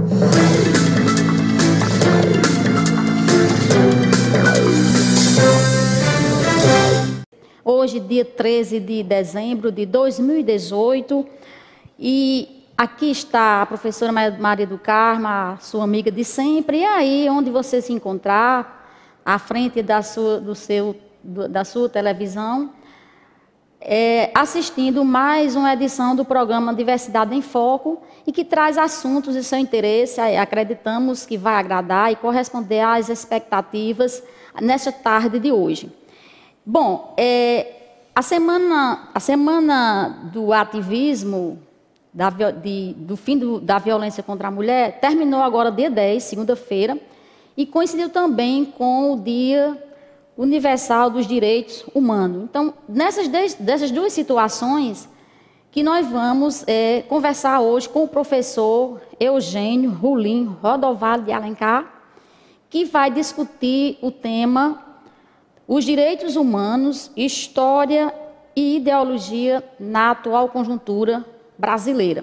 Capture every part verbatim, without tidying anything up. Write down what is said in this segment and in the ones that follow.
Hoje, dia treze de dezembro de dois mil e dezoito, e aqui está a professora Maria do Carmo, a sua amiga de sempre, e aí, onde você se encontrar, à frente da sua, do seu, da sua televisão, é, assistindo mais uma edição do programa Diversidade em Foco, e que traz assuntos de seu interesse, acreditamos que vai agradar e corresponder às expectativas nesta tarde de hoje. Bom, é, a, semana, a semana do ativismo, da, de, do fim do, da violência contra a mulher, terminou agora dia dez, segunda-feira, e coincidiu também com o Dia Universal dos Direitos Humanos. Então, nessas, dessas duas situações, que nós vamos é, conversar hoje com o professor Eugênio Rolim Rodovalho de Alencar, que vai discutir o tema os direitos humanos, história e ideologia na atual conjuntura brasileira.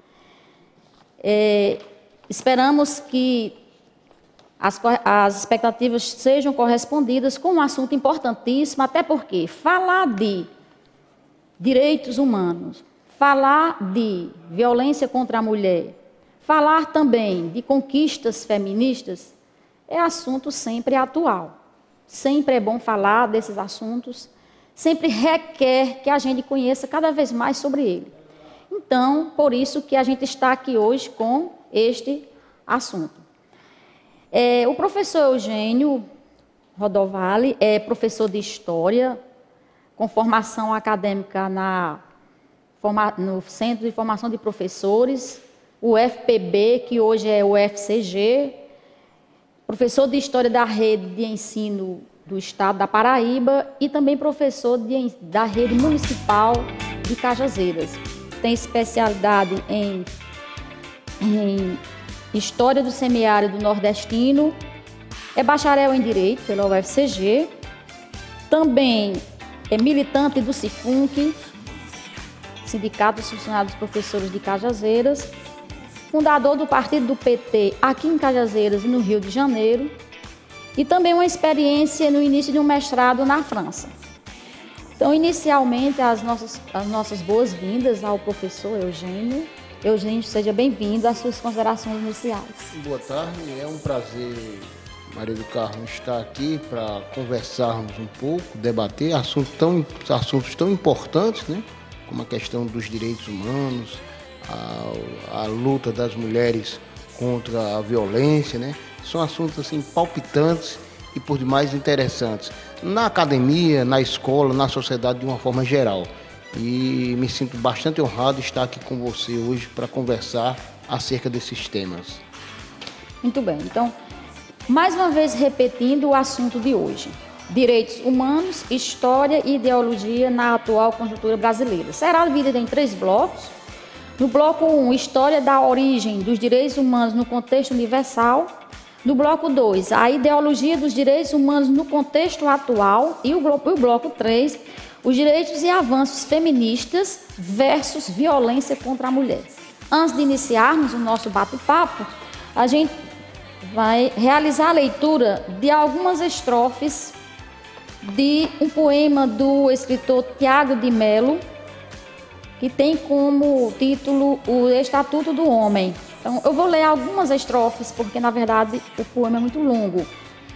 É, esperamos que as, as expectativas sejam correspondidas com um assunto importantíssimo, até porque falar de direitos humanos, falar de violência contra a mulher, falar também de conquistas feministas, é assunto sempre atual. Sempre é bom falar desses assuntos, sempre requer que a gente conheça cada vez mais sobre ele. Então, por isso que a gente está aqui hoje com este assunto. É, o professor Eugênio Rodovalho é professor de História, com formação acadêmica na, no Centro de Formação de Professores, o F P B, que hoje é o F C G, professor de História da Rede de Ensino do Estado da Paraíba e também professor de, da Rede Municipal de Cajazeiras. Tem especialidade em, em História do Semiárido Nordestino, é bacharel em Direito pela U F C G, também é militante do SIFUNC, Sindicato dos Funcionários dos Professores de Cajazeiras, fundador do partido do P T aqui em Cajazeiras e no Rio de Janeiro, e também uma experiência no início de um mestrado na França. Então, inicialmente, as nossas, as nossas boas-vindas ao professor Eugênio. Eugênio, seja bem-vindo às suas considerações iniciais. Boa tarde, é um prazer, Maria do Carmo, estar aqui para conversarmos um pouco, debater assuntos tão, assuntos tão importantes, né, como a questão dos direitos humanos, A, a luta das mulheres contra a violência, né? São assuntos assim palpitantes e por demais interessantes na academia, na escola, na sociedade de uma forma geral. E me sinto bastante honrado de estar aqui com você hoje para conversar acerca desses temas. Muito bem, então, mais uma vez repetindo o assunto de hoje: direitos humanos, história e ideologia na atual conjuntura brasileira. Será dividida em três blocos. No bloco um, História da origem dos direitos humanos no contexto universal. No bloco dois, a ideologia dos direitos humanos no contexto atual. E o bloco, o bloco três, os direitos e avanços feministas versus violência contra a mulher. Antes de iniciarmos o nosso bate-papo, a gente vai realizar a leitura de algumas estrofes de um poema do escritor Tiago de Mello, que tem como título o Estatuto do Homem. Então, eu vou ler algumas estrofes, porque, na verdade, o poema é muito longo.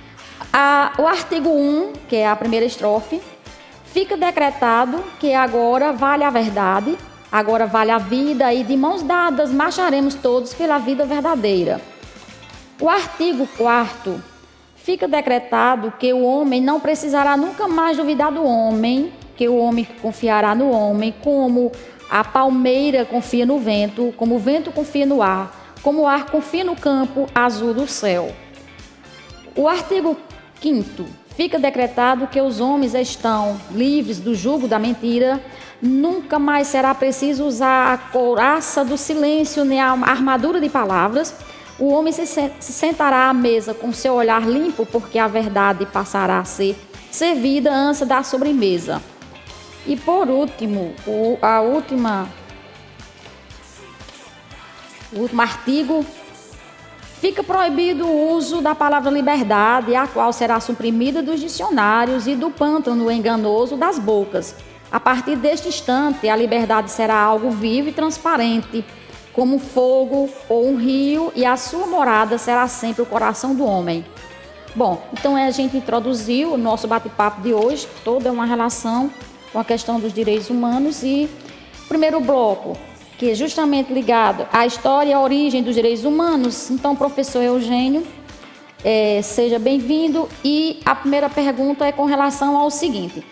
A, o artigo um, que é a primeira estrofe: fica decretado que agora vale a verdade, agora vale a vida, e de mãos dadas marcharemos todos pela vida verdadeira. O artigo quarto: fica decretado que o homem não precisará nunca mais duvidar do homem, que o homem confiará no homem, como a palmeira confia no vento, como o vento confia no ar, como o ar confia no campo azul do céu. O artigo quinto: fica decretado que os homens estão livres do jugo da mentira, nunca mais será preciso usar a couraça do silêncio nem a armadura de palavras. O homem se sentará à mesa com seu olhar limpo, porque a verdade passará a ser servida antes da sobremesa. E por último, o, a última, o último artigo fica proibido o uso da palavra liberdade, a qual será suprimida dos dicionários e do pântano enganoso das bocas. A partir deste instante, a liberdade será algo vivo e transparente, como fogo ou um rio, e a sua morada será sempre o coração do homem. Bom, então a gente introduziu o nosso bate-papo de hoje, toda uma relação com a questão dos direitos humanos, e o primeiro bloco, que é justamente ligado à história e à origem dos direitos humanos. Então, professor Eugênio, é, seja bem-vindo. E a primeira pergunta é com relação ao seguinte.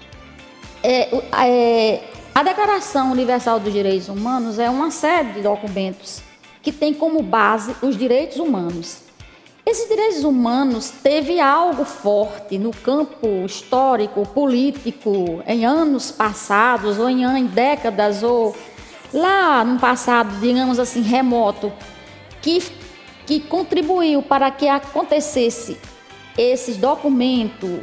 É, é, a Declaração Universal dos Direitos Humanos é uma série de documentos que tem como base os direitos humanos. Esses direitos humanos teve algo forte no campo histórico, político, em anos passados, ou em, em décadas, ou lá no passado, digamos assim, remoto, que, que contribuiu para que acontecesse esse documento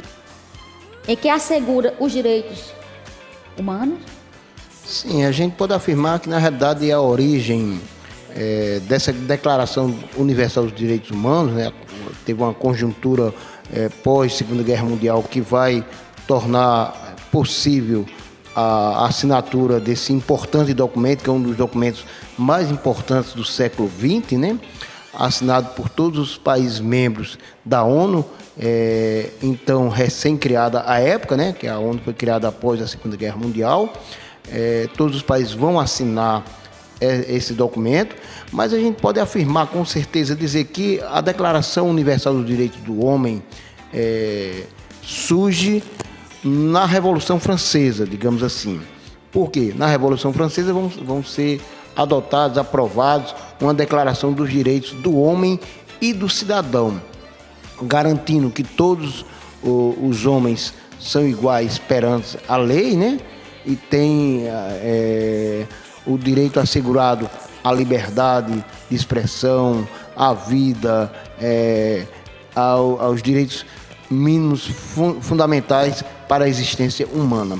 em que assegura os direitos humanos? Sim, a gente pode afirmar que, na realidade, a origem é, dessa Declaração Universal dos Direitos Humanos, né, teve uma conjuntura é, pós-Segunda Guerra Mundial que vai tornar possível a assinatura desse importante documento, que é um dos documentos mais importantes do século vinte, né? Assinado por todos os países membros da ONU, é, então recém-criada à época, né? Que a ONU foi criada após a Segunda Guerra Mundial. É, todos os países vão assinar é, esse documento, mas a gente pode afirmar com certeza, dizer que a Declaração Universal dos Direitos do Homem é, surge na Revolução Francesa, digamos assim. Por quê? Na Revolução Francesa vão, vão ser adotados, aprovados, uma declaração dos direitos do homem e do cidadão, garantindo que todos os homens são iguais perante a lei, né? E têm é, o direito assegurado à liberdade de expressão, à vida, é, ao, aos direitos mínimos fun fundamentais para a existência humana.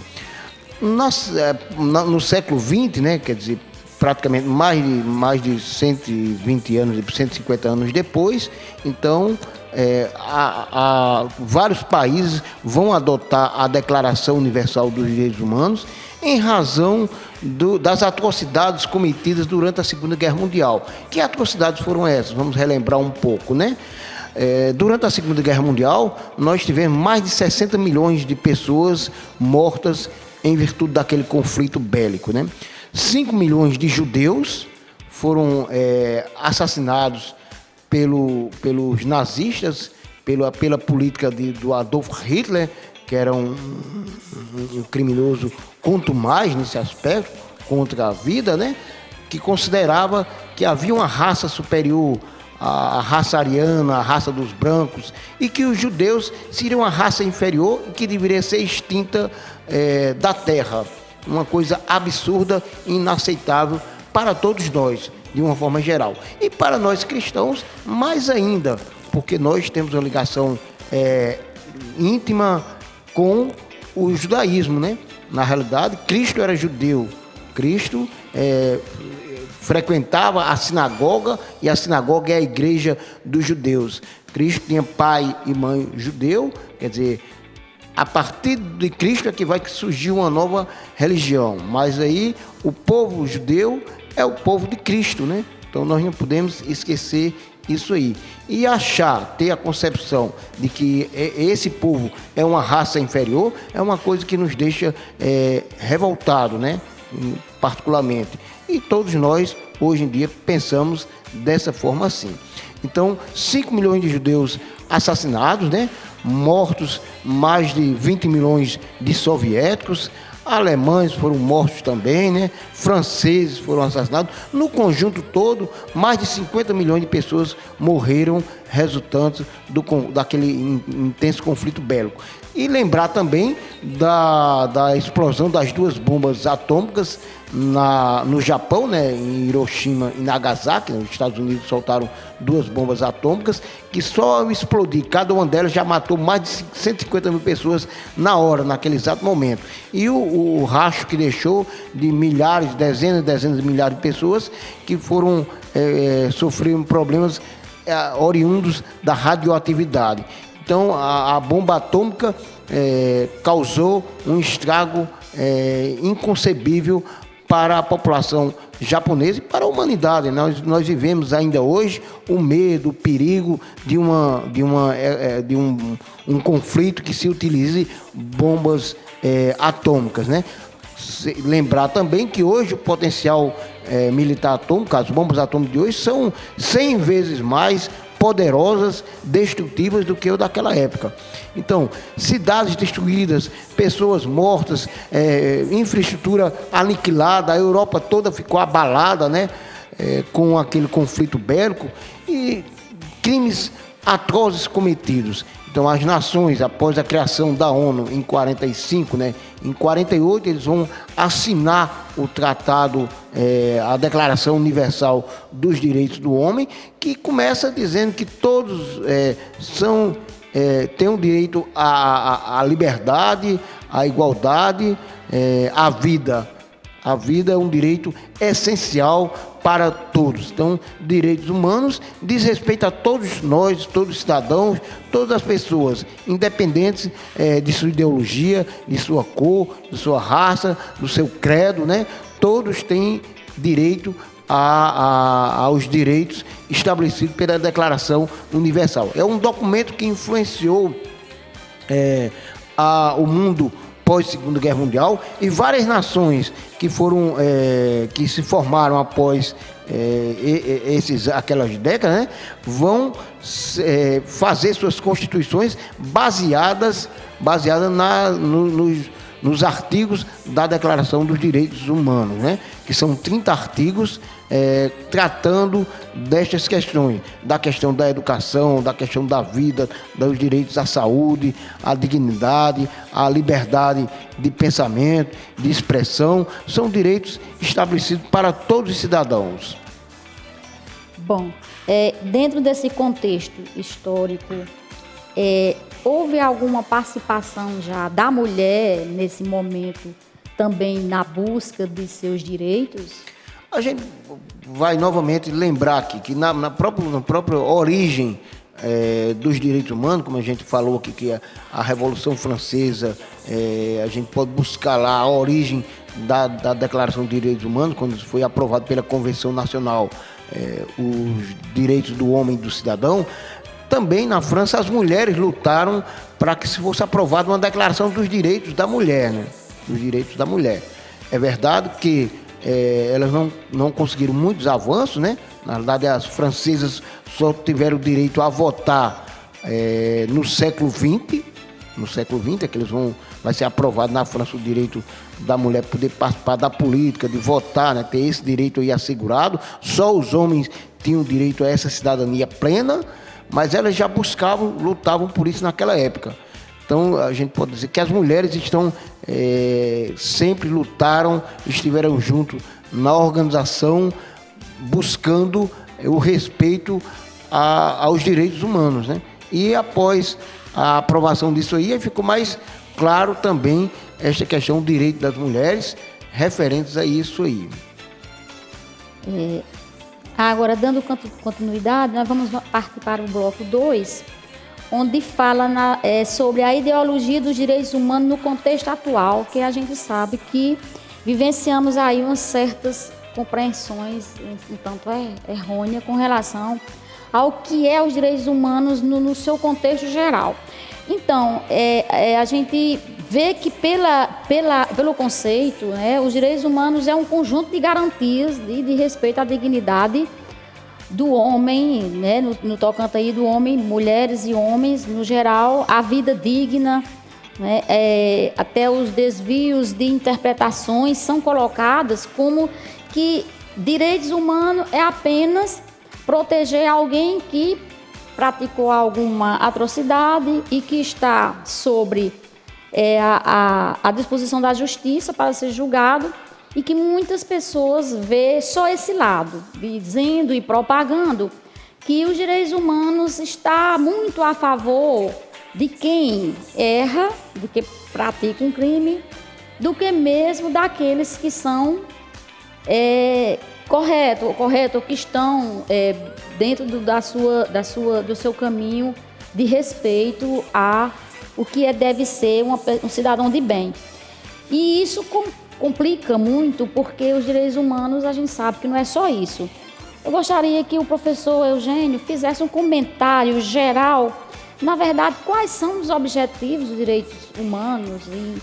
Nas, no século vinte, né, quer dizer, praticamente mais de, mais de cento e vinte anos, cento e cinquenta anos depois, então, é, a, a, vários países vão adotar a Declaração Universal dos Direitos Humanos em razão do, das atrocidades cometidas durante a Segunda Guerra Mundial. Que atrocidades foram essas? Vamos relembrar um pouco, né? É, durante a Segunda Guerra Mundial, nós tivemos mais de sessenta milhões de pessoas mortas em virtude daquele conflito bélico, né? cinco milhões de judeus foram é, assassinados pelo, pelos nazistas, pela, pela política de, do Adolf Hitler, que era um, um, um criminoso quanto mais nesse aspecto, contra a vida, né? Que considerava que havia uma raça superior, a raça ariana, a raça dos brancos, e que os judeus seriam uma raça inferior e que deveria ser extinta é, da terra. Uma coisa absurda e inaceitável para todos nós, de uma forma geral. E para nós cristãos, mais ainda, porque nós temos uma ligação é, íntima com o judaísmo, né? Na realidade, Cristo era judeu. Cristo é, frequentava a sinagoga, e a sinagoga é a igreja dos judeus. Cristo tinha pai e mãe judeu, quer dizer, a partir de Cristo é que vai surgir uma nova religião. Mas aí o povo judeu é o povo de Cristo, né? Então nós não podemos esquecer isso aí. E achar, ter a concepção de que esse povo é uma raça inferior, é uma coisa que nos deixa é, revoltado, né? Particularmente. E todos nós, hoje em dia, pensamos dessa forma assim. Então, cinco milhões de judeus assassinados, né? Mortos mais de vinte milhões de soviéticos, alemães foram mortos também, né? Franceses foram assassinados. No conjunto todo, mais de cinquenta milhões de pessoas morreram resultantes do, daquele intenso conflito bélico. E lembrar também da, da explosão das duas bombas atômicas na, no Japão, né, em Hiroshima e Nagasaki. Os Estados Unidos soltaram duas bombas atômicas que só ao explodir, cada uma delas já matou mais de cento e cinquenta mil pessoas na hora, naquele exato momento. E o, o rastro que deixou de milhares, dezenas e dezenas de milhares de pessoas que foram, é, sofreram problemas é, oriundos da radioatividade. Então, a, a bomba atômica é, causou um estrago é, inconcebível para a população japonesa e para a humanidade. Nós, nós vivemos ainda hoje o medo, o perigo de, uma, de, uma, é, de um, um conflito que se utilize bombas é, atômicas, né? Lembrar também que hoje o potencial é, militar atômico, as bombas atômicas de hoje, são cem vezes mais poderosas, destrutivas do que o daquela época. Então, cidades destruídas, pessoas mortas, é, infraestrutura aniquilada, a Europa toda ficou abalada, né, é, com aquele conflito bélico e crimes atrozes cometidos. Então, as nações, após a criação da ONU em quarenta e cinco, né, em quarenta e oito, eles vão assinar o tratado, é, a Declaração Universal dos Direitos do Homem, que começa dizendo que todos é, são, é, têm o direito à, à, à liberdade, à igualdade, é, à vida. A vida é um direito essencial para todos. Então, direitos humanos diz respeito a todos nós, todos os cidadãos, todas as pessoas, independentes é, de sua ideologia, de sua cor, de sua raça, do seu credo, né? Todos têm direito a, a, aos direitos estabelecidos pela Declaração Universal. É um documento que influenciou é, a, o mundo pós-Segunda Guerra Mundial, e várias nações que foram é, que se formaram após é, esses, aquelas décadas, né, vão é, fazer suas constituições baseadas, baseadas na, no, nos, nos artigos da Declaração dos Direitos Humanos, né, que são trinta artigos é, tratando destas questões, da questão da educação, da questão da vida, dos direitos à saúde, à dignidade, à liberdade de pensamento, de expressão. São direitos estabelecidos para todos os cidadãos. Bom, é, dentro desse contexto histórico, é, houve alguma participação já da mulher nesse momento também na busca de seus direitos? A gente vai novamente lembrar aqui que na, na, própria, na própria origem é, dos direitos humanos, como a gente falou aqui, que a, a Revolução Francesa, é, a gente pode buscar lá a origem da, da Declaração de Direitos Humanos, quando foi aprovado pela Convenção Nacional é, os direitos do homem e do cidadão. Também na França as mulheres lutaram para que se fosse aprovada uma Declaração dos Direitos da Mulher, né? Dos direitos da mulher. É verdade que É, elas não, não conseguiram muitos avanços, né? Na verdade, as francesas só tiveram o direito a votar é, no século vinte. No século vinte é que eles vão, vai ser aprovado na França o direito da mulher poder participar da política, de votar, né? Ter esse direito aí assegurado. Só os homens tinham direito a essa cidadania plena, mas elas já buscavam, lutavam por isso naquela época. Então, a gente pode dizer que as mulheres estão, é, sempre lutaram, estiveram junto na organização, buscando o respeito a, aos direitos humanos, né? E após a aprovação disso aí, ficou mais claro também esta questão do direito das mulheres referentes a isso aí. É, agora, dando continuidade, nós vamos partir para o bloco dois, onde fala na, é, sobre a ideologia dos direitos humanos no contexto atual, que a gente sabe que vivenciamos aí umas certas compreensões, um tanto é, errôneas, com relação ao que é os direitos humanos no, no seu contexto geral. Então, é, é, a gente vê que pela, pela, pelo conceito, né, os direitos humanos é um conjunto de garantias de, de respeito à dignidade do homem, né, no, no tocante aí do homem, mulheres e homens, no geral, a vida digna, né, é, até os desvios de interpretações são colocadas como que direitos humanos é apenas proteger alguém que praticou alguma atrocidade e que está sobre é, a, a, a disposição da justiça para ser julgado, e que muitas pessoas vê só esse lado, dizendo e propagando que os direitos humanos estão muito a favor de quem erra, de quem pratica um crime, do que mesmo daqueles que são é, corretos, correto, que estão é, dentro do, da sua, da sua, do seu caminho de respeito a o que é, deve ser uma, um cidadão de bem. E isso com, complica muito, porque os direitos humanos, a gente sabe que não é só isso. Eu gostaria que o professor Eugênio fizesse um comentário geral, na verdade, quais são os objetivos dos direitos humanos e,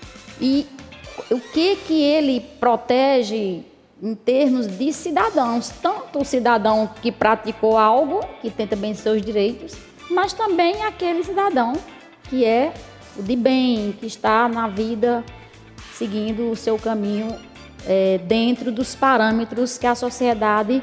e o que, que ele protege em termos de cidadãos, tanto o cidadão que praticou algo, que tem também seus direitos, mas também aquele cidadão que é o de bem, que está na vida seguindo o seu caminho é, dentro dos parâmetros que a sociedade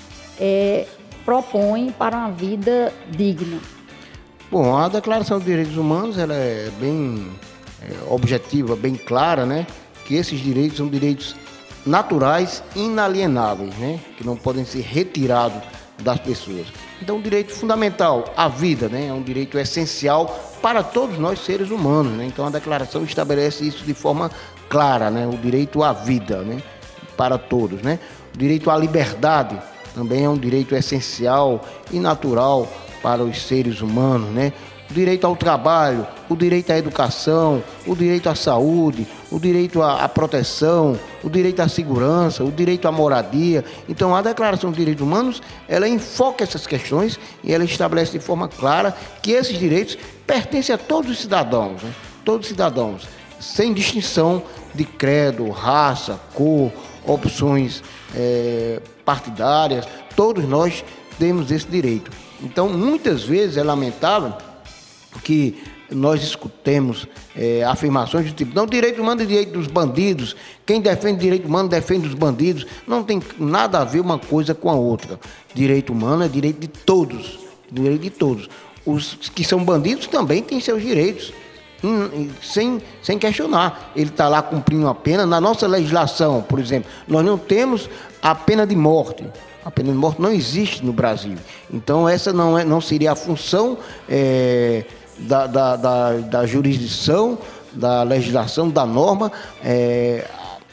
é, propõe para uma vida digna. Bom, a Declaração dos Direitos Humanos ela é bem é, objetiva, bem clara, né? Que esses direitos são direitos naturais, inalienáveis, né? Que não podem ser retirados das pessoas. Então, o direito fundamental à vida, né? É um direito essencial para todos nós seres humanos, né? Então, a Declaração estabelece isso de forma clara, né? O direito à vida, né? Para todos, né? O direito à liberdade também é um direito essencial e natural para os seres humanos, né? O direito ao trabalho, o direito à educação, o direito à saúde, o direito à, à proteção, o direito à segurança, o direito à moradia. Então, a Declaração dos Direitos Humanos, ela enfoca essas questões e ela estabelece de forma clara que esses direitos pertencem a todos os cidadãos, né? Todos os cidadãos, sem distinção de credo, raça, cor, opções é, partidárias, todos nós temos esse direito. Então, muitas vezes é lamentável que nós escutemos é, afirmações do tipo, não, direito humano é direito dos bandidos, quem defende direito humano defende os bandidos. Não tem nada a ver uma coisa com a outra. Direito humano é direito de todos, direito de todos. Os que são bandidos também têm seus direitos, sem, sem questionar. Ele está lá cumprindo a pena. Na nossa legislação, por exemplo, nós não temos a pena de morte. A pena de morte não existe no Brasil. Então, essa não, é, não seria a função é, da, da, da, da jurisdição, da legislação, da norma, é,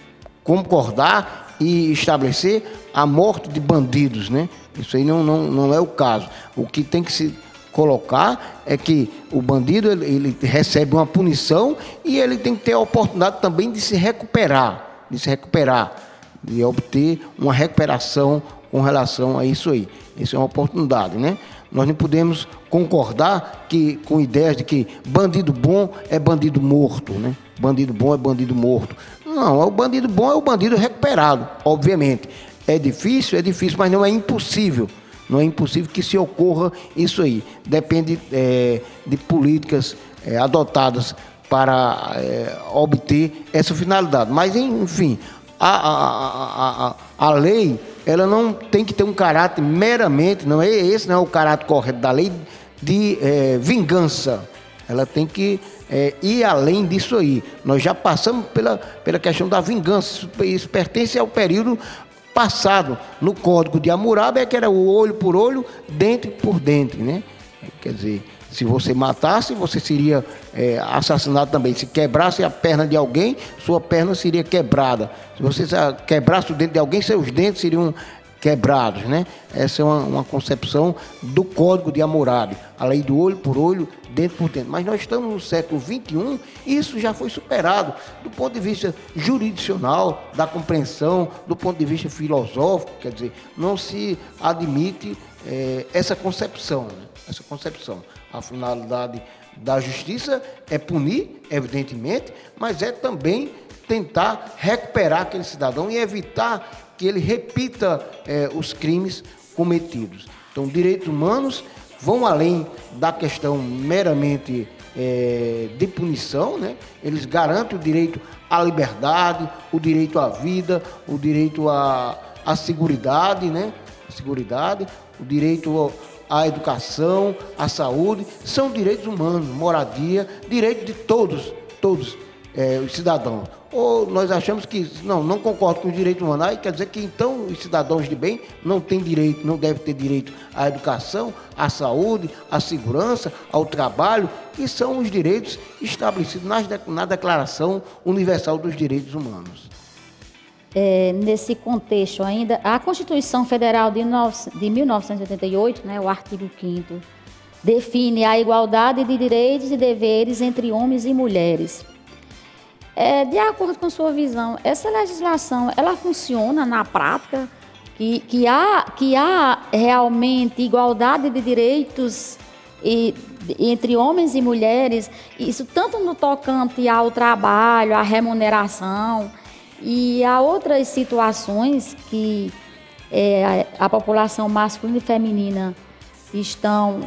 concordar e estabelecer a morte de bandidos, né? Isso aí não, não, não é o caso. O que tem que se colocar é que o bandido ele, ele recebe uma punição e ele tem que ter a oportunidade também de se recuperar, de se recuperar, de obter uma recuperação com relação a isso aí. Isso é uma oportunidade, né? Nós não podemos concordar que, com ideias de que bandido bom é bandido morto, né? Bandido bom é bandido morto. Não, o bandido bom é o bandido recuperado, obviamente. É difícil, é difícil, mas não é impossível. Não é impossível que se ocorra isso aí. Depende é, de políticas é, adotadas para é, obter essa finalidade. Mas, enfim, a, a, a, a, a lei ela não tem que ter um caráter meramente, não é esse, não é o caráter correto da lei de é, vingança. Ela tem que é, ir além disso aí. Nós já passamos pela, pela questão da vingança. Isso, isso pertence ao período passado. No Código de Hammurabi, é que era o olho por olho, dente por dente, né? Quer dizer, se você matasse, você seria é, assassinado também. Se quebrasse a perna de alguém, sua perna seria quebrada. Se você quebrasse o dente de alguém, seus dentes seriam quebrados, né? Essa é uma, uma concepção do Código de Hammurabi, a lei do olho por olho, dente por dente. Mas nós estamos no século vinte e um e isso já foi superado do ponto de vista jurisdicional, da compreensão, do ponto de vista filosófico. Quer dizer, não se admite é, essa concepção, né? Essa concepção. A finalidade da justiça é punir, evidentemente, mas é também tentar recuperar aquele cidadão e evitar que ele repita eh, os crimes cometidos. Então, direitos humanos vão além da questão meramente eh, de punição, né? Eles garantem o direito à liberdade, o direito à vida, o direito à, à seguridade, né? A seguridade, o direito ao, à educação, à saúde, são direitos humanos, moradia, direito de todos, todos é, os cidadãos. Ou nós achamos que, não, não concordo com os direitos humanos, aí quer dizer que então os cidadãos de bem não têm direito, não devem ter direito à educação, à saúde, à segurança, ao trabalho, que são os direitos estabelecidos na Declaração Universal dos Direitos Humanos. é, nesse contexto ainda, a Constituição Federal de, de mil novecentos e oitenta e oito, né, o artigo quinto, define a igualdade de direitos e deveres entre homens e mulheres. É, de acordo com sua visão, essa legislação, ela funciona na prática? Que, que, há, que há realmente igualdade de direitos e, entre homens e mulheres, isso tanto no tocante ao trabalho, à remuneração e a outras situações que é, a, a população masculina e feminina estão...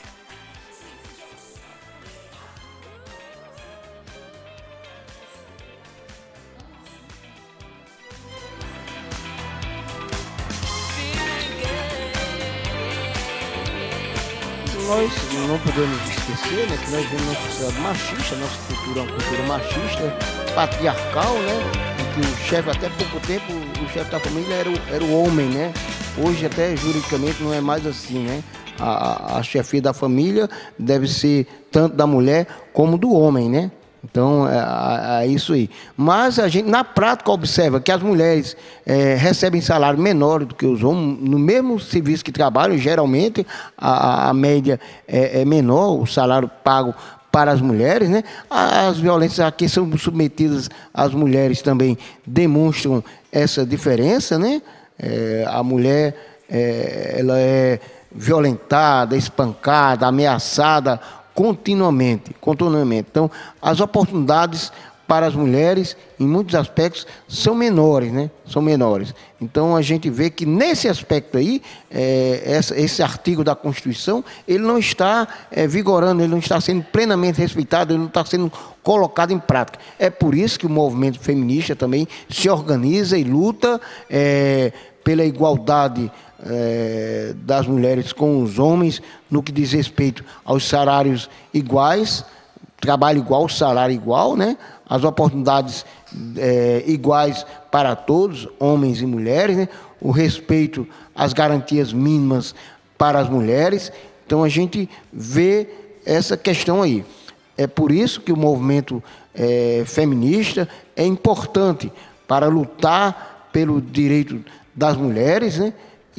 Nós não podemos esquecer, né, que nós vivemos numa sociedade machista, nossa cultura é uma cultura machista, patriarcal, né, em que o chefe, até pouco tempo, o chefe da família era o, era o homem, né, hoje até juridicamente não é mais assim, né, a, a chefia da família deve ser tanto da mulher como do homem, né. Então, é, é isso aí. Mas a gente, na prática, observa que as mulheres é, recebem salário menor do que os homens, no mesmo serviço que trabalham, geralmente a, a média é, é menor, o salário pago para as mulheres, né? As violências a que são submetidas as mulheres também demonstram essa diferença, né? É, a mulher é, ela é violentada, espancada, ameaçada continuamente, continuamente. Então, as oportunidades para as mulheres, em muitos aspectos, são menores, né? São menores. Então, a gente vê que, nesse aspecto aí, é, essa, esse artigo da Constituição, ele não está é, vigorando, ele não está sendo plenamente respeitado, ele não está sendo colocado em prática. É por isso que o movimento feminista também se organiza e luta é, pela igualdade É, das mulheres com os homens, no que diz respeito aos salários iguais, trabalho igual, salário igual, né? As oportunidades é, iguais para todos, homens e mulheres, né? O respeito às garantias mínimas para as mulheres. Então, a gente vê essa questão aí. É por isso que o movimento é, feminista é importante para lutar pelo direito das mulheres, né?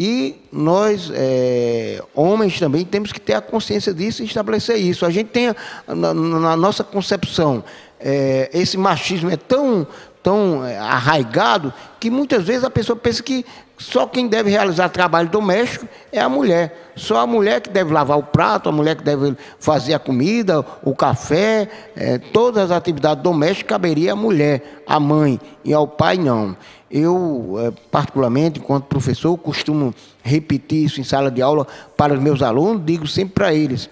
E nós, é, homens, também temos que ter a consciência disso e estabelecer isso. A gente tem, a, na, na nossa concepção, é, esse machismo é tão, tão arraigado que muitas vezes a pessoa pensa que só quem deve realizar trabalho doméstico é a mulher. Só a mulher que deve lavar o prato, a mulher que deve fazer a comida, o café, é, todas as atividades domésticas caberia à mulher, à mãe, e ao pai não. Eu, particularmente, enquanto professor, costumo repetir isso em sala de aula para os meus alunos, digo sempre para eles,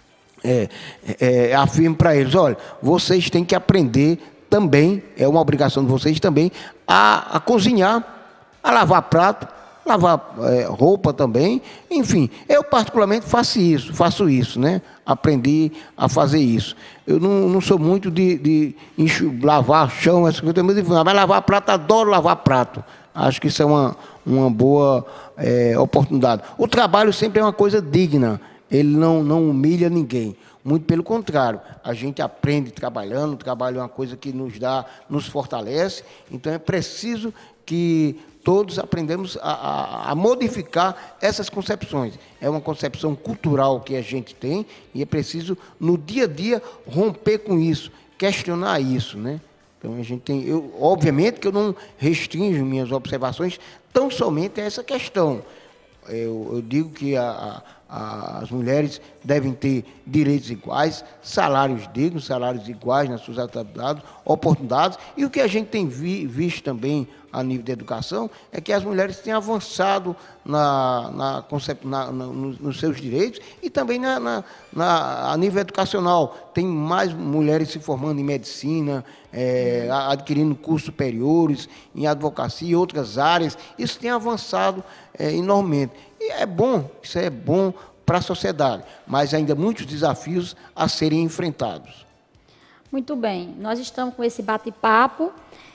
é, é, afirmo para eles, olha, vocês têm que aprender também, é uma obrigação de vocês também, a, a cozinhar, a lavar prato, lavar é, roupa também, enfim, eu particularmente faço isso, faço isso, né? Aprendi a fazer isso. Eu não, não sou muito de, de enxu, lavar chão, essa coisa, mas lavar prato, adoro lavar prato. Acho que isso é uma, uma boa é, oportunidade. O trabalho sempre é uma coisa digna, ele não, não humilha ninguém. Muito pelo contrário, a gente aprende trabalhando, o trabalho é uma coisa que nos dá, nos fortalece, então é preciso que todos aprendemos a, a, a modificar essas concepções. É uma concepção cultural que a gente tem e é preciso, no dia a dia, romper com isso, questionar isso, né? Então, a gente tem... Eu, obviamente que eu não restringo minhas observações tão somente a essa questão. Eu, eu digo que a, a, as mulheres devem ter direitos iguais, salários dignos, salários iguais nas suas atividades, oportunidades. E o que a gente tem vi, visto também a nível da educação é que as mulheres têm avançado na, na, na, na, nos, nos seus direitos e também na, na, na, a nível educacional. Tem mais mulheres se formando em medicina, é, adquirindo cursos superiores, em advocacia e outras áreas. Isso tem avançado é, enormemente. E é bom, isso é bom para a sociedade, mas ainda muitos desafios a serem enfrentados. Muito bem, nós estamos com esse bate-papo,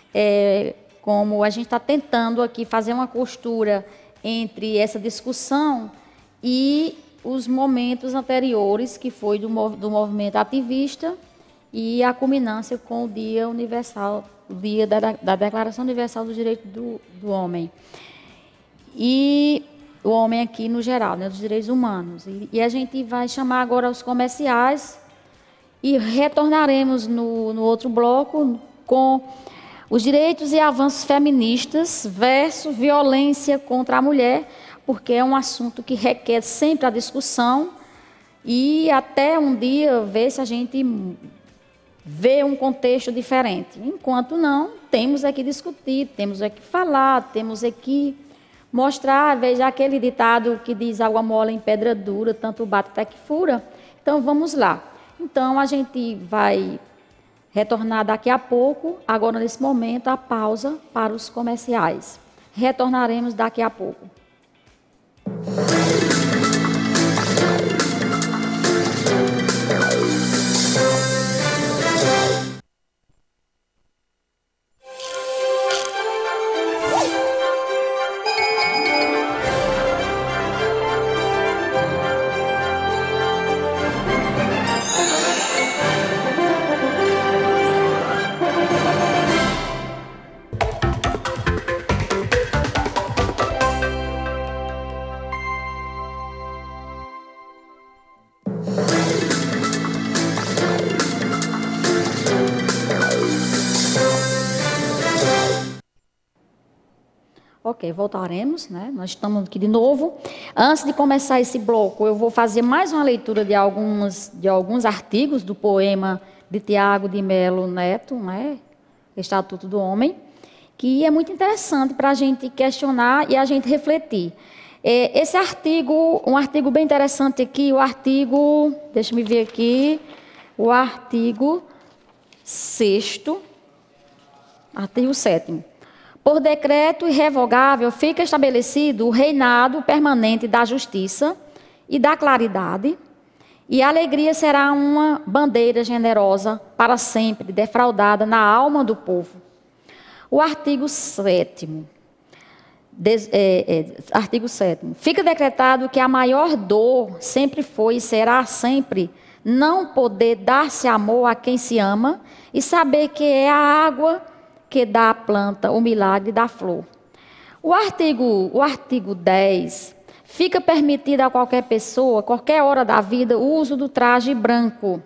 é, como a gente está tentando aqui fazer uma costura entre essa discussão e os momentos anteriores, que foi do, do movimento ativista e a culminância com o Dia Universal, o Dia da, da Declaração Universal dos Direitos do, do Homem. E o homem aqui no geral, né, dos direitos humanos. E, e a gente vai chamar agora os comerciais e retornaremos no, no outro bloco com os direitos e avanços feministas versus violência contra a mulher, porque é um assunto que requer sempre a discussão e até um dia ver se a gente vê um contexto diferente. Enquanto não, temos é que discutir, temos é que falar, temos é que mostrar, veja aquele ditado que diz água mole em pedra dura, tanto bate até que fura. Então, vamos lá. Então, a gente vai retornar daqui a pouco, agora nesse momento, a pausa para os comerciais. Retornaremos daqui a pouco. Ok, voltaremos, né? Nós estamos aqui de novo. Antes de começar esse bloco, eu vou fazer mais uma leitura de alguns, de alguns artigos do poema de Tiago de Melo Neto, né? Estatuto do Homem, que é muito interessante para a gente questionar e a gente refletir. É, esse artigo, um artigo bem interessante aqui, o artigo, deixa-me ver aqui, o artigo sexto, artigo sétimo. Por decreto irrevogável, fica estabelecido o reinado permanente da justiça e da claridade, e a alegria será uma bandeira generosa para sempre, defraudada na alma do povo. O artigo sétimo. Des, é, é, artigo sétimo. Fica decretado que a maior dor sempre foi e será sempre não poder dar-se amor a quem se ama e saber que é a água que dá à planta o milagre da flor. O artigo, o artigo dez, fica permitido a qualquer pessoa, qualquer hora da vida, o uso do traje branco.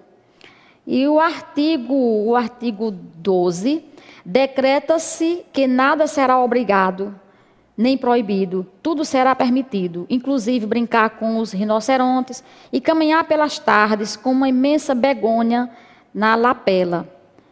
E o artigo, o artigo doze, decreta-se que nada será obrigado, nem proibido, tudo será permitido, inclusive brincar com os rinocerontes e caminhar pelas tardes com uma imensa begônia na lapela.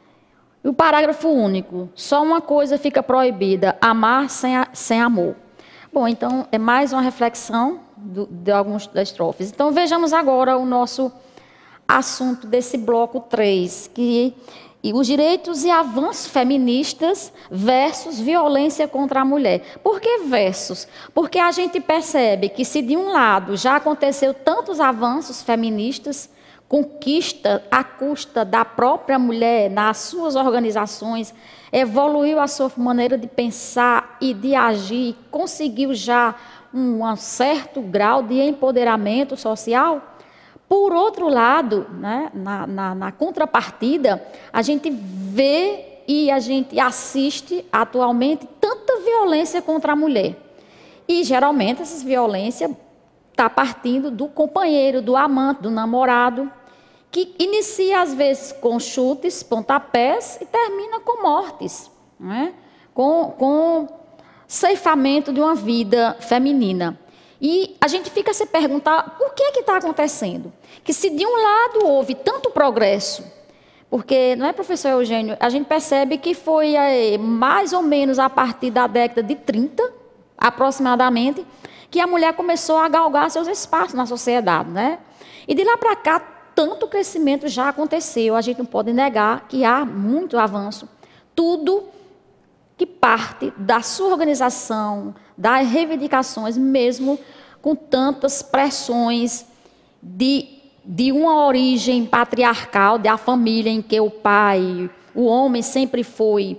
E o parágrafo único, só uma coisa fica proibida, amar sem, a, sem amor. Bom, então, é mais uma reflexão do, de algumas das estrofes. Então, vejamos agora o nosso assunto desse bloco três, que e os direitos e avanços feministas versus violência contra a mulher. Por que versus? Porque a gente percebe que se de um lado já aconteceu tantos avanços feministas, conquista à custa da própria mulher, nas suas organizações, evoluiu a sua maneira de pensar e de agir, conseguiu já um certo grau de empoderamento social. Por outro lado, né, na, na, na contrapartida, a gente vê e a gente assiste atualmente tanta violência contra a mulher. E, geralmente, essa violência está partindo do companheiro, do amante, do namorado, que inicia, às vezes, com chutes, pontapés e termina com mortes, né? com, com ceifamento de uma vida feminina. E a gente fica a se perguntar, por que é que está acontecendo? Que se de um lado houve tanto progresso, porque, não é, professor Eugênio, a gente percebe que foi é, mais ou menos a partir da década de trinta, aproximadamente, que a mulher começou a galgar seus espaços na sociedade, né? E de lá para cá, tanto crescimento já aconteceu, a gente não pode negar que há muito avanço. Tudo que parte da sua organização, das reivindicações, mesmo com tantas pressões de, de uma origem patriarcal, da família em que o pai, o homem sempre foi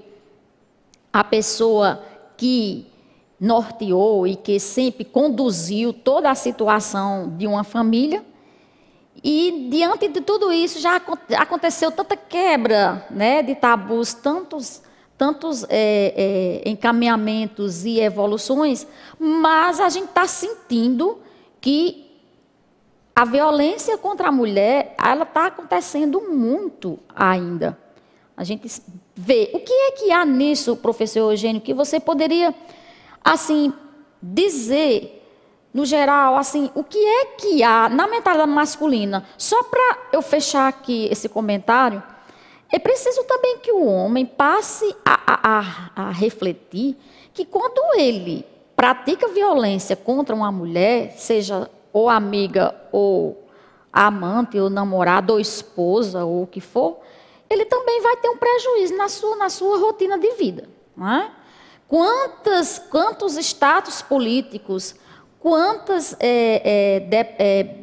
a pessoa que norteou e que sempre conduziu toda a situação de uma família. E, diante de tudo isso, já aconteceu tanta quebra, né, de tabus, tantos, tantos é, é, encaminhamentos e evoluções, mas a gente está sentindo que a violência contra a mulher, ela está acontecendo muito ainda. A gente vê. O que é que há nisso, professor Eugênio, que você poderia, assim, dizer... No geral, assim, o que é que há na mentalidade masculina? Só para eu fechar aqui esse comentário, é preciso também que o homem passe a, a, a refletir que quando ele pratica violência contra uma mulher, seja ou amiga, ou amante, ou namorada, ou esposa, ou o que for, ele também vai ter um prejuízo na sua, na sua rotina de vida. Não é? Quantas, quantos status políticos... Quantas é, é, de, é,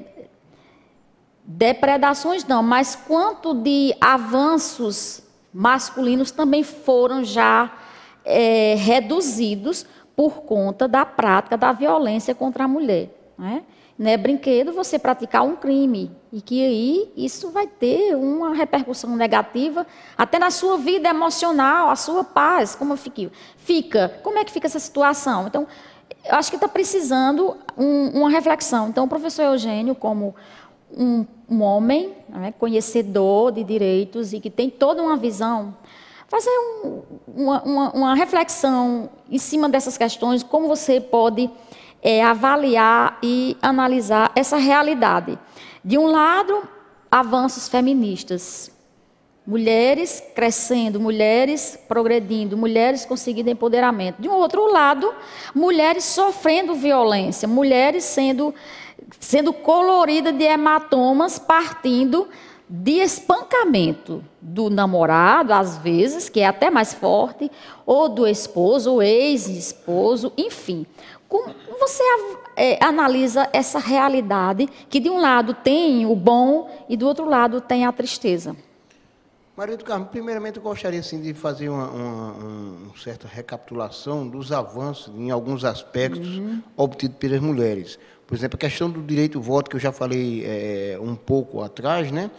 depredações não, mas quanto de avanços masculinos também foram já é, reduzidos por conta da prática da violência contra a mulher. Não é? Não é brinquedo você praticar um crime, e que aí isso vai ter uma repercussão negativa até na sua vida emocional, a sua paz, como fica, fica, como é que fica essa situação? Então, eu acho que está precisando um, uma reflexão. Então, o professor Eugênio, como um, um homem, né, conhecedor de direitos e que tem toda uma visão, fazer um, uma, uma, uma reflexão em cima dessas questões, como você pode é, avaliar e analisar essa realidade. De um lado, avanços feministas, mulheres crescendo, mulheres progredindo, mulheres conseguindo empoderamento. De um outro lado, mulheres sofrendo violência, mulheres sendo, sendo coloridas de hematomas, partindo de espancamento do namorado, às vezes, que é até mais forte, ou do esposo, ou ex-esposo, enfim. Como você é, analisa essa realidade que, de um lado, tem o bom e, do outro lado, tem a tristeza? Maria do Carmo, primeiramente eu gostaria assim, de fazer uma, uma, uma certa recapitulação dos avanços em alguns aspectos uhum. obtidos pelas mulheres. Por exemplo, a questão do direito ao voto, que eu já falei é, um pouco atrás, né?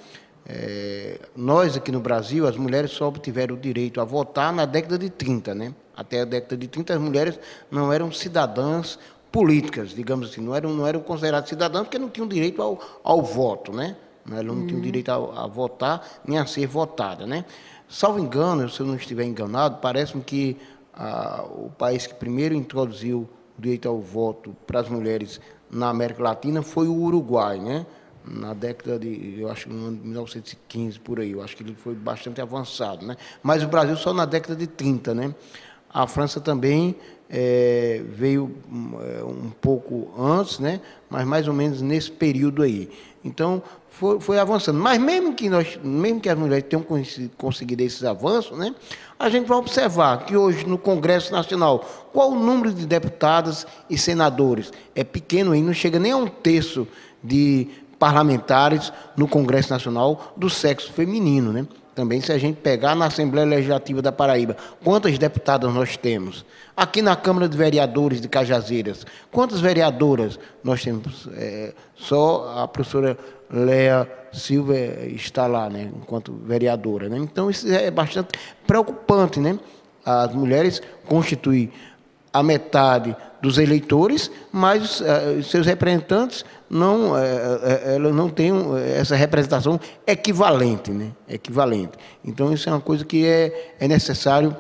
É, nós aqui no Brasil, as mulheres só obtiveram o direito a votar na década de trinta, né? Até a década de trinta, as mulheres não eram cidadãs políticas, digamos assim, não eram, não eram consideradas cidadãs porque não tinham direito ao, ao voto, né? Ela não uhum. tinha direito a, a votar, nem a ser votada, né? Salvo engano, se eu não estiver enganado, parece-me que ah, o país que primeiro introduziu o direito ao voto para as mulheres na América Latina foi o Uruguai, né? Na década de, eu acho, no ano de mil novecentos e quinze, por aí, eu acho que ele foi bastante avançado, né? Mas o Brasil só na década de trinta, né? A França também é, veio um, um pouco antes, né? Mas mais ou menos nesse período aí. Então, foi, foi avançando. Mas mesmo que, nós, mesmo que as mulheres tenham conseguido esses avanços, né, a gente vai observar que hoje no Congresso Nacional, qual o número de deputadas e senadores? É pequeno aí, não chega nem a um terço de parlamentares no Congresso Nacional do sexo feminino, né? Também, se a gente pegar na Assembleia Legislativa da Paraíba, quantas deputadas nós temos? Aqui na Câmara de Vereadores de Cajazeiras, quantas vereadoras nós temos? É, só a professora Léa Silva está lá, né, enquanto vereadora, né? Então, isso é bastante preocupante, né? As mulheres constituem a metade dos eleitores, mas uh, seus representantes não, uh, uh, elas não têm essa representação equivalente, né? Equivalente. Então, isso é uma coisa que é, é necessário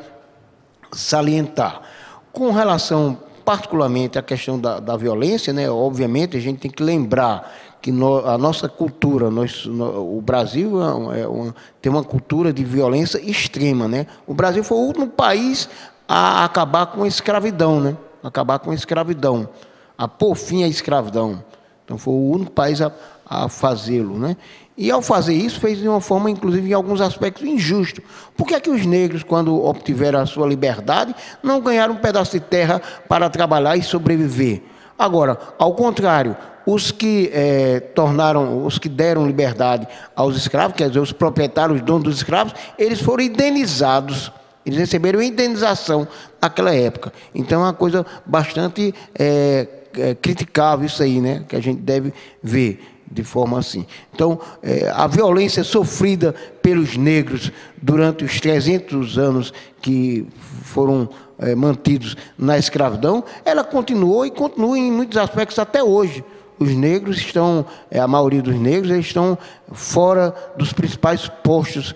salientar. Com relação, particularmente, à questão da, da violência, né? Obviamente, a gente tem que lembrar que no, a nossa cultura, nós, no, o Brasil é uma, é uma, tem uma cultura de violência extrema, né? O Brasil foi o último país a acabar com a escravidão, né? Acabar com a escravidão, a pôr fim à escravidão. Então, foi o único país a, a fazê-lo, né? E, ao fazer isso, fez de uma forma, inclusive, em alguns aspectos, injusto. Por que é que os negros, quando obtiveram a sua liberdade, não ganharam um pedaço de terra para trabalhar e sobreviver? Agora, ao contrário, os que eh, tornaram, os que deram liberdade aos escravos, quer dizer, os proprietários, os donos dos escravos, eles foram indenizados. Eles receberam indenização naquela época. Então, é uma coisa bastante é, é, criticável isso aí, né? Que a gente deve ver. de forma assim. Então, é, a violência sofrida pelos negros durante os trezentos anos que foram é, mantidos na escravidão, ela continuou e continua em muitos aspectos até hoje. Os negros estão, é, a maioria dos negros, eles estão fora dos principais postos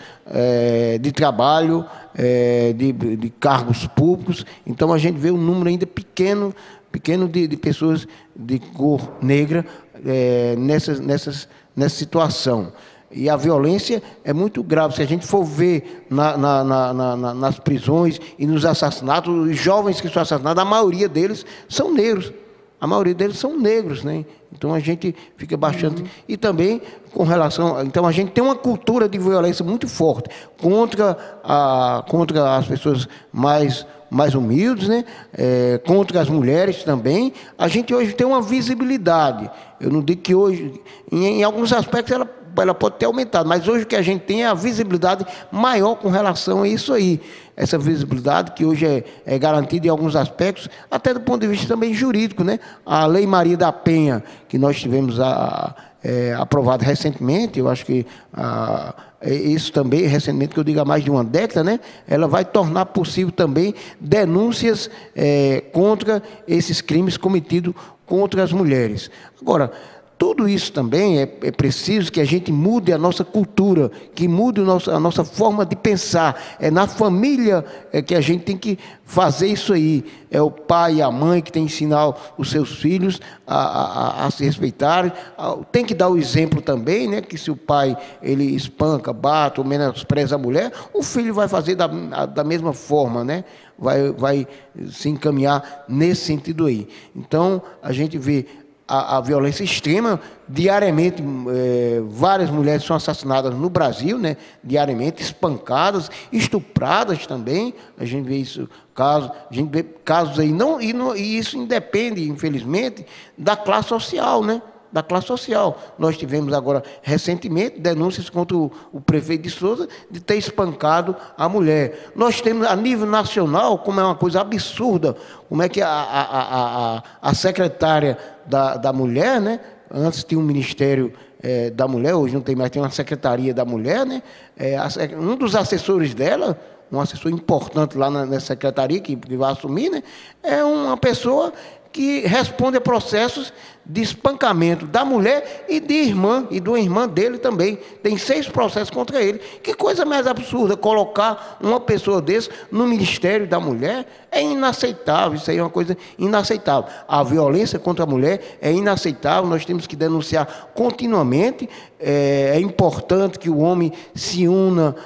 é, de trabalho, é, de, de cargos públicos. Então, a gente vê um número ainda pequeno, pequeno de, de pessoas de cor negra é, nessas, nessas, nessa situação. E a violência é muito grave. Se a gente for ver na, na, na, na, nas prisões e nos assassinatos, os jovens que são assassinados, a maioria deles são negros. A maioria deles são negros, né? Então a gente fica bastante... Uhum. E também com relação... Então a gente tem uma cultura de violência muito forte contra, a, contra as pessoas mais... mais humildes, né? É, contra as mulheres também. A gente hoje tem uma visibilidade. Eu não digo que hoje, em, em alguns aspectos, ela, ela pode ter aumentado, mas hoje o que a gente tem é a visibilidade maior com relação a isso aí. Essa visibilidade que hoje é, é garantida em alguns aspectos, até do ponto de vista também jurídico, né? A Lei Maria da Penha, que nós tivemos a, é, aprovada recentemente, eu acho que... A, isso também, recentemente, que eu digo há mais de uma década, né? Ela vai tornar possível também denúncias é, contra esses crimes cometidos contra as mulheres. Agora, tudo isso também é, é preciso que a gente mude a nossa cultura, que mude o nosso, a nossa forma de pensar. É na família é que a gente tem que fazer isso aí. É o pai e a mãe que tem que ensinar os seus filhos a, a, a se respeitarem. Tem que dar o exemplo também, né? Que se o pai ele espanca, bate ou menospreza a mulher, o filho vai fazer da, da mesma forma, né? Vai, vai se encaminhar nesse sentido aí. Então, a gente vê A, a violência extrema, diariamente, é, várias mulheres são assassinadas no Brasil, né? Diariamente, espancadas, estupradas também, a gente vê isso, casos, a gente vê casos aí, não, e, não, e isso independe, infelizmente, da classe social, né? Da classe social. Nós tivemos agora, recentemente, denúncias contra o, o prefeito de Souza de ter espancado a mulher. Nós temos, a nível nacional, como é uma coisa absurda, como é que a, a, a, a, a secretária da, da mulher, né? Antes tinha um ministério é, da mulher, hoje não tem mais, tem uma secretaria da mulher, né? É, a, um dos assessores dela, um assessor importante lá na, nessa secretaria, que, que vai assumir, né? É uma pessoa que responde a processos de espancamento da mulher e de irmã, e de uma irmã dele também. Tem seis processos contra ele. Que coisa mais absurda, colocar uma pessoa desse no Ministério da Mulher é inaceitável, isso aí é uma coisa inaceitável. A violência contra a mulher é inaceitável, nós temos que denunciar continuamente. É, é importante que o homem se una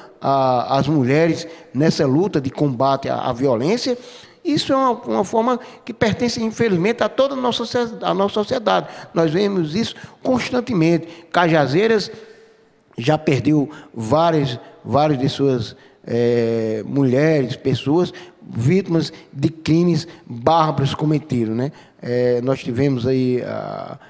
às mulheres nessa luta de combate à, à violência. Isso é uma, uma forma que pertence, infelizmente, a toda a nossa, a nossa sociedade. Nós vemos isso constantemente. Cajazeiras já perdeu várias, várias de suas é, mulheres, pessoas, vítimas de crimes bárbaros cometidos, né? É, nós tivemos aí, a,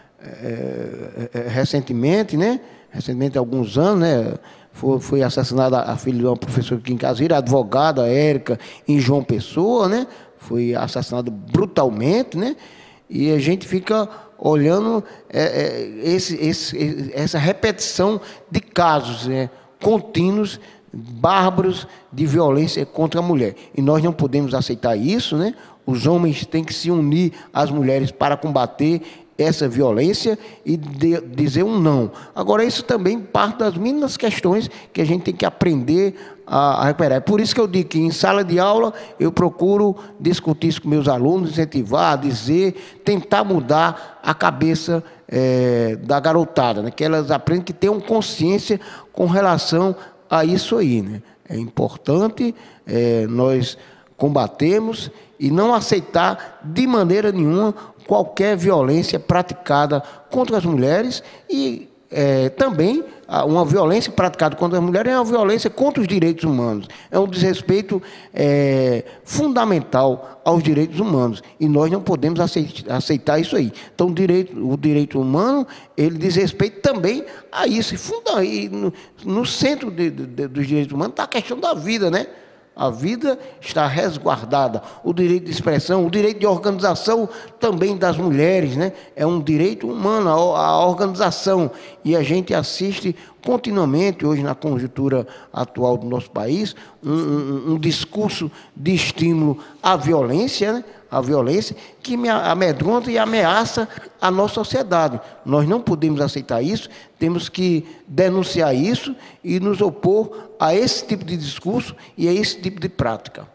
é, é, recentemente, né? Recentemente, há alguns anos, né? Foi, foi assassinada a filha de uma professora aqui em Casimiro, a advogada Érica, em João Pessoa, né? Foi assassinado brutalmente, né? E a gente fica olhando é, é, esse, esse, essa repetição de casos, né, contínuos, bárbaros de violência contra a mulher. E nós não podemos aceitar isso, né? Os homens têm que se unir às mulheres para combater essa violência e de, dizer um não. Agora, isso também parte das mínimas questões que a gente tem que aprender a, a recuperar. É por isso que eu digo que em sala de aula eu procuro discutir isso com meus alunos, incentivar, dizer, tentar mudar a cabeça é, da garotada, né? Que elas aprendam, que tenham consciência com relação a isso aí, né? É importante é, nós combatermos e não aceitar de maneira nenhuma qualquer violência praticada contra as mulheres e é, também uma violência praticada contra as mulheres é uma violência contra os direitos humanos. É um desrespeito é, fundamental aos direitos humanos e nós não podemos aceitar isso aí. Então, o direito, o direito humano, ele diz respeito também a isso. E, funda, e no, no centro de, de, dos direitos humanos está a questão da vida, né? A vida está resguardada. O direito de expressão, o direito de organização também das mulheres, né? É um direito humano, a organização. E a gente assiste continuamente, hoje na conjuntura atual do nosso país, um, um, um discurso de estímulo à violência, né? A violência que me amedronta e ameaça a nossa sociedade. Nós não podemos aceitar isso, temos que denunciar isso e nos opor a esse tipo de discurso e a esse tipo de prática.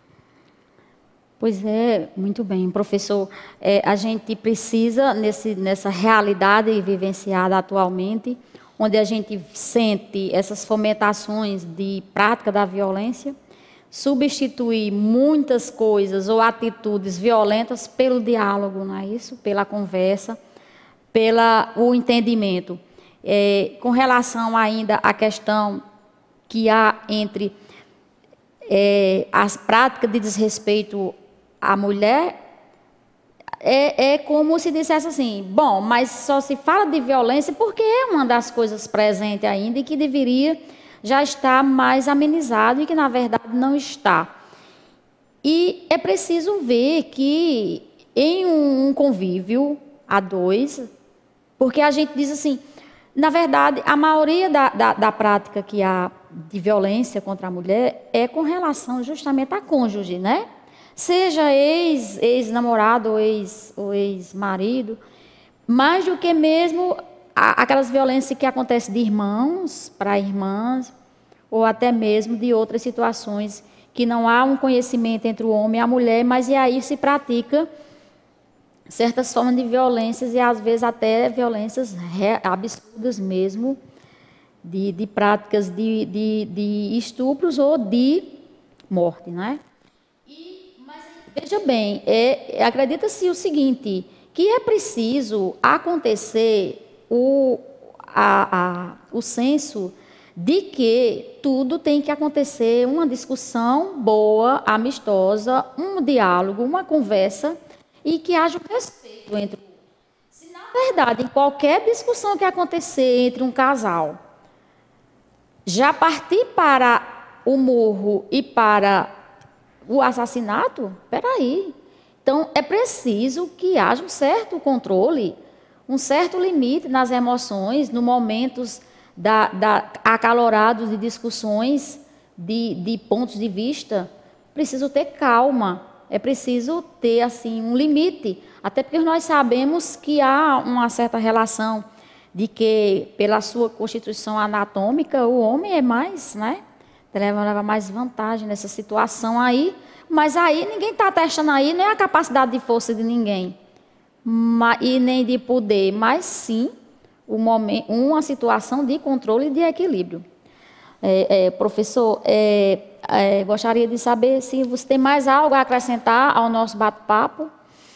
Pois é, muito bem, professor. É, a gente precisa, nesse, nessa realidade vivenciada atualmente, onde a gente sente essas fomentações de prática da violência, substituir muitas coisas ou atitudes violentas pelo diálogo, não é isso? Pela conversa, pelo entendimento. É, com relação ainda à questão que há entre é, as práticas de desrespeito à mulher, é, é como se dissesse assim, bom, mas só se fala de violência porque é uma das coisas presentes ainda e que deveria já está mais amenizado e que, na verdade, não está. E é preciso ver que, em um convívio a dois, porque a gente diz assim, na verdade, a maioria da, da, da prática que há de violência contra a mulher é com relação justamente à cônjuge, né? Seja ex, ex-namorado ou ex, ou ex-marido, mais do que mesmo aquelas violências que acontecem de irmãos para irmãs, ou até mesmo de outras situações que não há um conhecimento entre o homem e a mulher, mas e aí se pratica certas formas de violências e às vezes até violências absurdas mesmo, de, de práticas de, de, de estupros ou de morte, né? E, mas veja bem, é, acredita-se o seguinte, que é preciso acontecer o, a, a, o senso de que tudo tem que acontecer, uma discussão boa, amistosa, um diálogo, uma conversa, e que haja um respeito entre o outro. Se, na verdade, em qualquer discussão que acontecer entre um casal, já partir para o murro e para o assassinato, peraí. Então, é preciso que haja um certo controle, um certo limite nas emoções, no momentos da, da, acalorados de discussões, de, de pontos de vista. Preciso ter calma, é preciso ter assim, um limite, até porque nós sabemos que há uma certa relação de que, pela sua constituição anatômica, o homem é mais, né, leva mais vantagem nessa situação aí, mas aí ninguém está testando aí nem a capacidade de força de ninguém, e nem de poder, mas sim o momento, uma situação de controle e de equilíbrio. É, é, professor, é, é, gostaria de saber se você tem mais algo a acrescentar ao nosso bate-papo.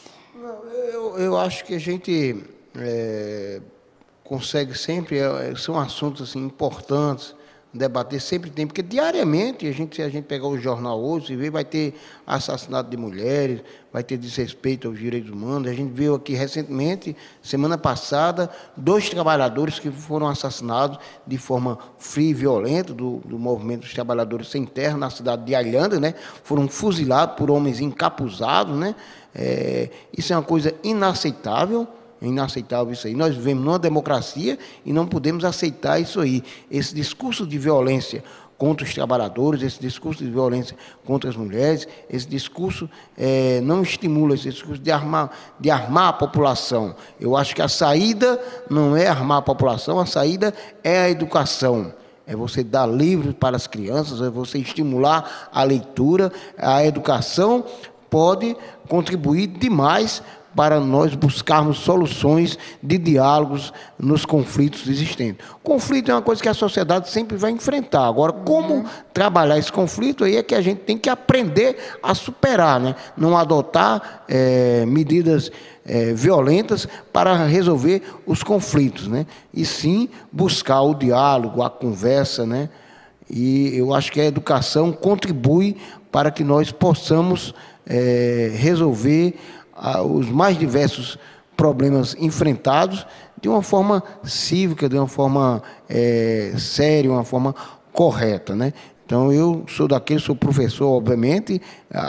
Eu, eu acho que a gente é, consegue sempre, é, são assuntos assim, importantes, debater sempre tem, porque diariamente, a gente, se a gente pegar o jornal hoje, vê, vai ter assassinato de mulheres, vai ter desrespeito aos direitos humanos. A gente viu aqui recentemente, semana passada, dois trabalhadores que foram assassinados de forma fria e violenta, do, do movimento dos trabalhadores sem terra, na cidade de Alhanda, né? Foram fuzilados por homens encapuzados, né? É, isso é uma coisa inaceitável. É inaceitável isso aí. Nós vivemos numa democracia e não podemos aceitar isso aí. Esse discurso de violência contra os trabalhadores, esse discurso de violência contra as mulheres, esse discurso é, não estimula, esse discurso de armar, de armar a população. Eu acho que a saída não é armar a população, a saída é a educação. É você dar livros para as crianças, é você estimular a leitura. A educação pode contribuir demais para nós buscarmos soluções de diálogos nos conflitos existentes. Conflito é uma coisa que a sociedade sempre vai enfrentar. Agora, como uhum. trabalhar esse conflito, aí é que a gente tem que aprender a superar, né? Não adotar é, medidas é, violentas para resolver os conflitos, né? E sim buscar o diálogo, a conversa, né? E eu acho que a educação contribui para que nós possamos é, resolver os mais diversos problemas enfrentados de uma forma cívica, de uma forma é, séria, uma forma correta, né? Então, eu sou daquele, sou professor, obviamente,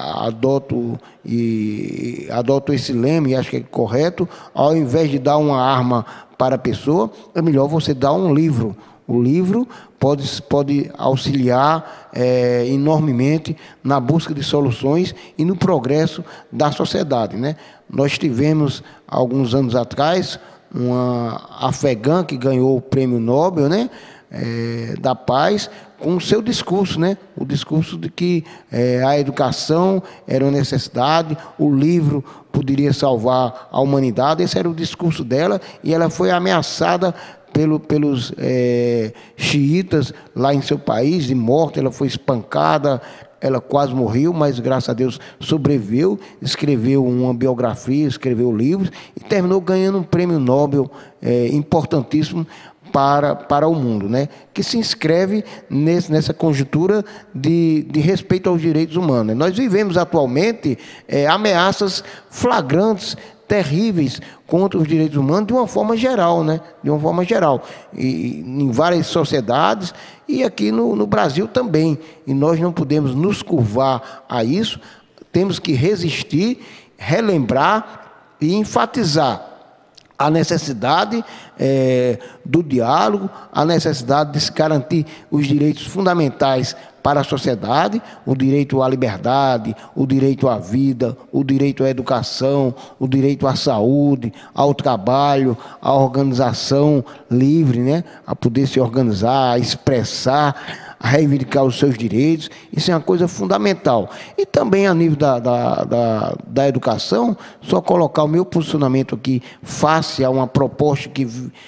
adoto, e, adoto esse lema e acho que é correto. Ao invés de dar uma arma para a pessoa, é melhor você dar um livro. O livro pode, pode auxiliar é, enormemente na busca de soluções e no progresso da sociedade, né? Nós tivemos, alguns anos atrás, uma afegã que ganhou o prêmio Nobel, né, é, da paz, com o seu discurso, né? O discurso de que é, a educação era uma necessidade, o livro poderia salvar a humanidade. Esse era o discurso dela, e ela foi ameaçada pelo, pelos é, xiitas lá em seu país, de morte. Ela foi espancada, ela quase morreu, mas graças a Deus sobreviveu, escreveu uma biografia, escreveu livros e terminou ganhando um prêmio Nobel é, importantíssimo para, para o mundo, né? Que se inscreve nesse, nessa conjuntura de, de respeito aos direitos humanos. Nós vivemos atualmente é, ameaças flagrantes, terríveis contra os direitos humanos de uma forma geral, né? De uma forma geral, e, em várias sociedades e aqui no, no Brasil também. E nós não podemos nos curvar a isso, temos que resistir, relembrar e enfatizar a necessidade é, do diálogo, a necessidade de se garantir os direitos fundamentais para a sociedade, o direito à liberdade, o direito à vida, o direito à educação, o direito à saúde, ao trabalho, à organização livre, né? A poder se organizar, a expressar, a reivindicar os seus direitos. Isso é uma coisa fundamental. E também a nível da, da, da, da educação, só colocar o meu posicionamento aqui face a uma proposta que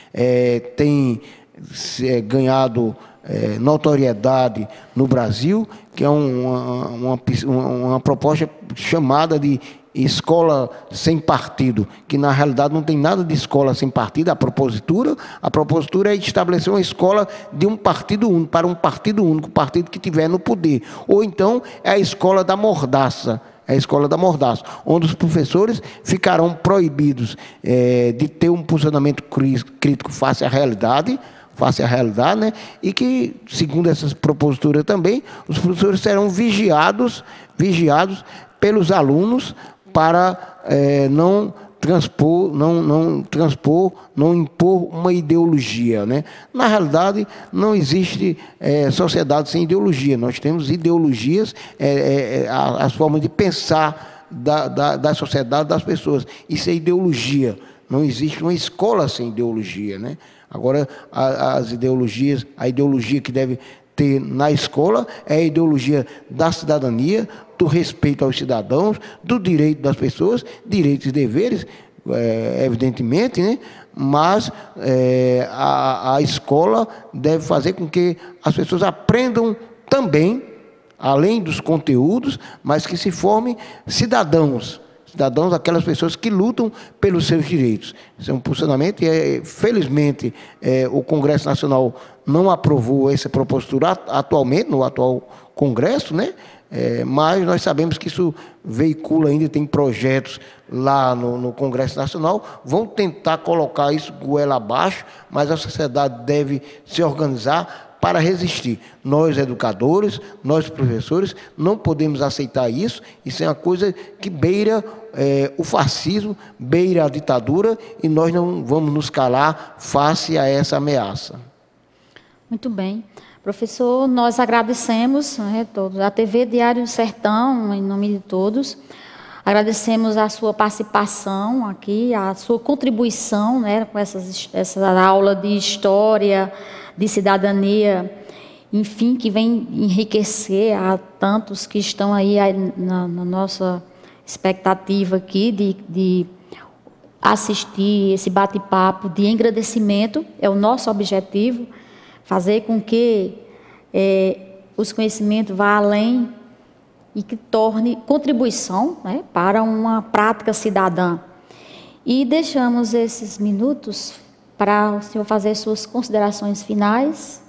é, tem é, ganhado é, notoriedade no Brasil, que é uma, uma, uma, uma proposta chamada de escola sem partido, que na realidade não tem nada de escola sem partido. A propositura, a propositura é estabelecer uma escola de um partido único, para um partido único, o partido que tiver no poder. Ou então é a escola da mordaça, é a escola da mordaça, onde os professores ficarão proibidos é, de ter um posicionamento crítico face à realidade, face à realidade, né? E que, segundo essas proposituras também, os professores serão vigiados, vigiados pelos alunos, para é, não transpor, não, não transpor, não impor uma ideologia, né? Na realidade, não existe é, sociedade sem ideologia. Nós temos ideologias, é, é, as formas de pensar da, da, da sociedade, das pessoas. Isso é ideologia. Não existe uma escola sem ideologia, né? Agora, a, as ideologias, a ideologia que deve ter na escola é a ideologia da cidadania, do respeito aos cidadãos, do direito das pessoas, direitos e deveres, é, evidentemente, né? Mas é, a, a escola deve fazer com que as pessoas aprendam também, além dos conteúdos, mas que se formem cidadãos, cidadãos, aquelas pessoas que lutam pelos seus direitos. Isso é um posicionamento e, é, felizmente, é, o Congresso Nacional não aprovou essa propositura atualmente, no atual Congresso, né? É, mas nós sabemos que isso veicula ainda, tem projetos lá no, no Congresso Nacional, vão tentar colocar isso goela abaixo, mas a sociedade deve se organizar para resistir. Nós, educadores, nós, professores, não podemos aceitar isso. Isso é uma coisa que beira é, o fascismo, beira a ditadura, e nós não vamos nos calar face a essa ameaça. Muito bem. Professor, nós agradecemos, né, todos, a T V Diário do Sertão, em nome de todos. Agradecemos a sua participação aqui, a sua contribuição, né, com essas, essa aula de história, de cidadania, enfim, que vem enriquecer a tantos que estão aí na, na nossa expectativa aqui de, de assistir esse bate-papo de engrandecimento. É o nosso objetivo, fazer com que é, os conhecimentos vá além e que torne contribuição, né, para uma prática cidadã. E deixamos esses minutos para o senhor fazer suas considerações finais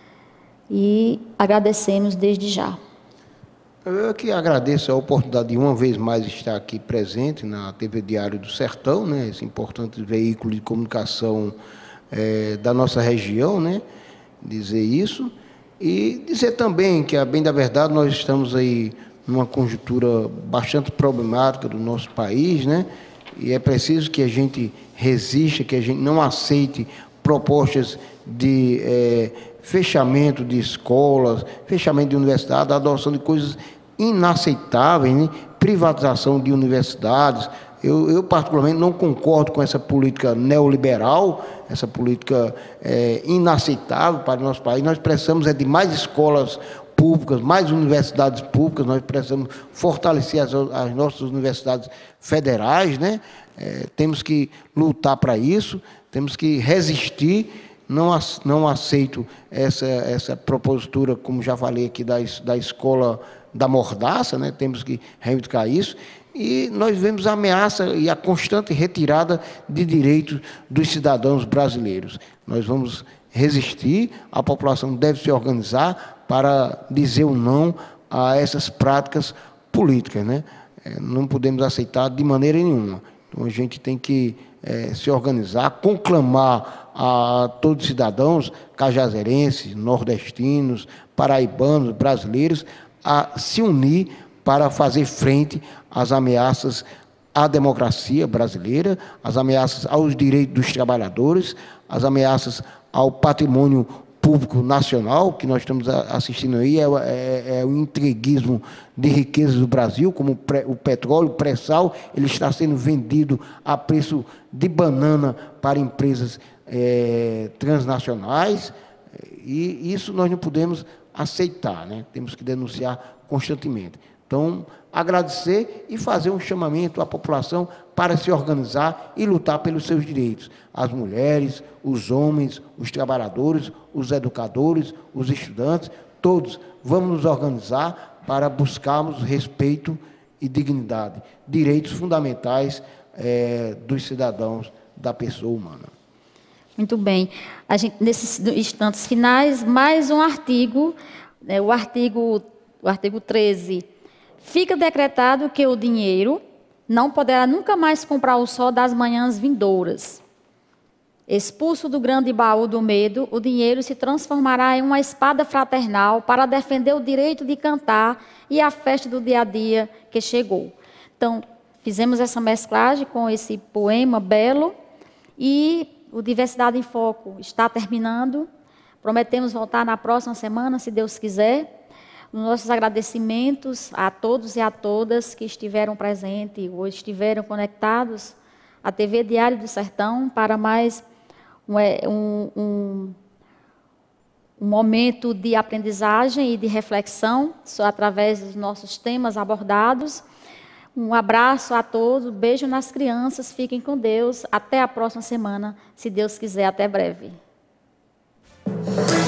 e agradecemos desde já. Eu que agradeço a oportunidade de uma vez mais estar aqui presente na T V Diário do Sertão, né, esse importante veículo de comunicação é, da nossa região, né, dizer isso. E dizer também que, a bem da verdade, nós estamos aí numa conjuntura bastante problemática do nosso país, né? E é preciso que a gente resista, que a gente não aceite propostas de é, fechamento de escolas, fechamento de universidades, adoção de coisas inaceitáveis, né? Privatização de universidades. Eu, eu, particularmente, não concordo com essa política neoliberal, essa política é, inaceitável para o nosso país. Nós precisamos é de mais escolas públicas, mais universidades públicas, nós precisamos fortalecer as, as nossas universidades federais, né? É, temos que lutar para isso, temos que resistir. Não, não aceito essa, essa propositura, como já falei aqui, da, da escola da mordaça, né? Temos que reivindicar isso. E nós vemos a ameaça e a constante retirada de direitos dos cidadãos brasileiros. Nós vamos resistir, a população deve se organizar para dizer o não a essas práticas políticas, né? Não podemos aceitar de maneira nenhuma. Então, a gente tem que é, se organizar, conclamar a todos os cidadãos cajazeirenses, nordestinos, paraibanos, brasileiros, a se unir para fazer frente às ameaças à democracia brasileira, às ameaças aos direitos dos trabalhadores, às ameaças ao patrimônio público nacional, que nós estamos assistindo aí, é, é, é o entreguismo de riquezas do Brasil, como o petróleo, o pré-sal, ele está sendo vendido a preço de banana para empresas é, transnacionais, e isso nós não podemos aceitar, né? Temos que denunciar constantemente. Então, agradecer e fazer um chamamento à população para se organizar e lutar pelos seus direitos. As mulheres, os homens, os trabalhadores, os educadores, os estudantes, todos vamos nos organizar para buscarmos respeito e dignidade, direitos fundamentais é, dos cidadãos, da pessoa humana. Muito bem. A gente, nesses instantes finais, mais um artigo, né, o artigo, o artigo treze. Fica decretado que o dinheiro não poderá nunca mais comprar o sol das manhãs vindouras. Expulso do grande baú do medo, o dinheiro se transformará em uma espada fraternal para defender o direito de cantar e a festa do dia a dia que chegou. Então, fizemos essa mesclagem com esse poema belo e o Diversidade em Foco está terminando. Prometemos voltar na próxima semana, se Deus quiser. Nossos agradecimentos a todos e a todas que estiveram presentes ou estiveram conectados à T V Diário do Sertão para mais um, um, um, um momento de aprendizagem e de reflexão só através dos nossos temas abordados. Um abraço a todos, um beijo nas crianças, fiquem com Deus. Até a próxima semana, se Deus quiser, até breve.